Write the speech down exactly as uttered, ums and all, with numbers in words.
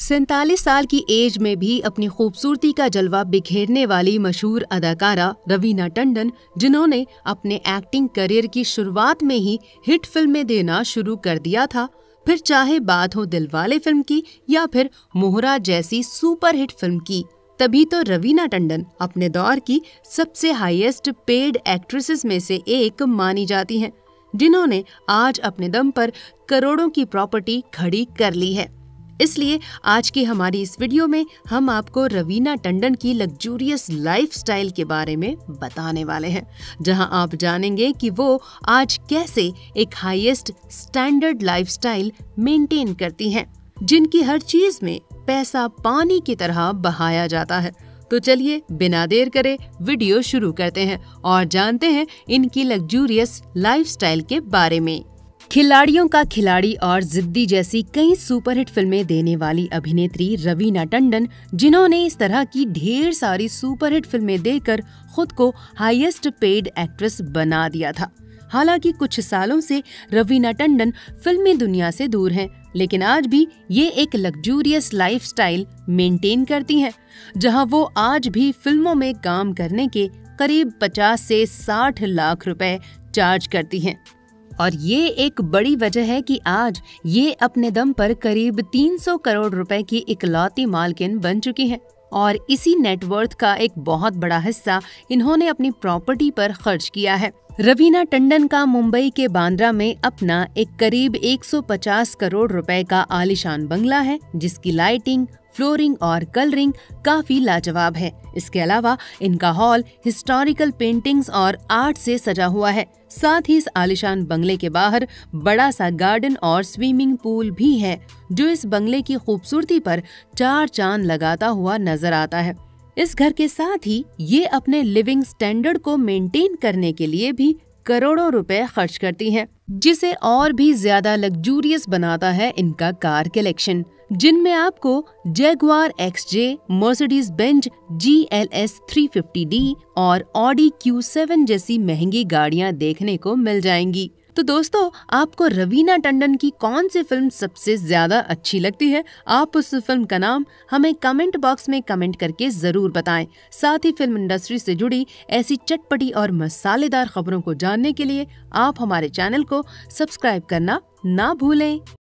सैंतालीस साल की एज में भी अपनी खूबसूरती का जलवा बिखेरने वाली मशहूर अदाकारा रवीना टंडन, जिन्होंने अपने एक्टिंग करियर की शुरुआत में ही हिट फिल्में देना शुरू कर दिया था, फिर चाहे बात हो दिलवाले फिल्म की या फिर मोहरा जैसी सुपरहिट फिल्म की, तभी तो रवीना टंडन अपने दौर की सबसे हाईएस्ट पेड एक्ट्रेसेस में से एक मानी जाती हैं, जिन्होंने आज अपने दम पर करोड़ों की प्रॉपर्टी खड़ी कर ली है। इसलिए आज की हमारी इस वीडियो में हम आपको रवीना टंडन की लग्जूरियस लाइफस्टाइल के बारे में बताने वाले हैं, जहां आप जानेंगे कि वो आज कैसे एक हाईएस्ट स्टैंडर्ड लाइफस्टाइल मेंटेन करती हैं, जिनकी हर चीज में पैसा पानी की तरह बहाया जाता है। तो चलिए बिना देर करे वीडियो शुरू करते हैं और जानते हैं इनकी लग्जूरियस लाइफस्टाइल के बारे में। खिलाड़ियों का खिलाड़ी और जिद्दी जैसी कई सुपरहिट फिल्में देने वाली अभिनेत्री रवीना टंडन, जिन्होंने इस तरह की ढेर सारी सुपरहिट फिल्में देकर खुद को हाईएस्ट पेड एक्ट्रेस बना दिया था। हालांकि कुछ सालों से रवीना टंडन फिल्मी दुनिया से दूर हैं, लेकिन आज भी ये एक लग्जूरियस लाइफस्टाइल मेंटेन करती हैं, जहां वो आज भी फिल्मों में काम करने के करीब पचास से साठ लाख रुपए चार्ज करती हैं। और ये एक बड़ी वजह है कि आज ये अपने दम पर करीब तीन सौ करोड़ रुपए की इकलौती मालकिन बन चुकी हैं और इसी नेटवर्थ का एक बहुत बड़ा हिस्सा इन्होंने अपनी प्रॉपर्टी पर खर्च किया है। रवीना टंडन का मुंबई के बांद्रा में अपना एक करीब एक सौ पचास करोड़ रुपए का आलीशान बंगला है, जिसकी लाइटिंग, फ्लोरिंग और कलरिंग काफी लाजवाब है। इसके अलावा इनका हॉल हिस्टोरिकल पेंटिंग्स और आर्ट से सजा हुआ है। साथ ही इस आलीशान बंगले के बाहर बड़ा सा गार्डन और स्विमिंग पूल भी है, जो इस बंगले की खूबसूरती पर चार चांद लगाता हुआ नजर आता है। इस घर के साथ ही ये अपने लिविंग स्टैंडर्ड को मेंटेन करने के लिए भी करोड़ों रुपए खर्च करती हैं, जिसे और भी ज्यादा लग्जूरियस बनाता है इनका कार कलेक्शन, जिनमें आपको Jaguar X J, Mercedes Benz G L S three fifty D और ऑडी क्यू सेवन जैसी महंगी गाड़ियां देखने को मिल जाएंगी। तो दोस्तों, आपको रवीना टंडन की कौन सी फिल्म सबसे ज्यादा अच्छी लगती है? आप उस फिल्म का नाम हमें कमेंट बॉक्स में कमेंट करके जरूर बताएं। साथ ही फिल्म इंडस्ट्री से जुड़ी ऐसी चटपटी और मसालेदार खबरों को जानने के लिए आप हमारे चैनल को सब्सक्राइब करना ना भूलें।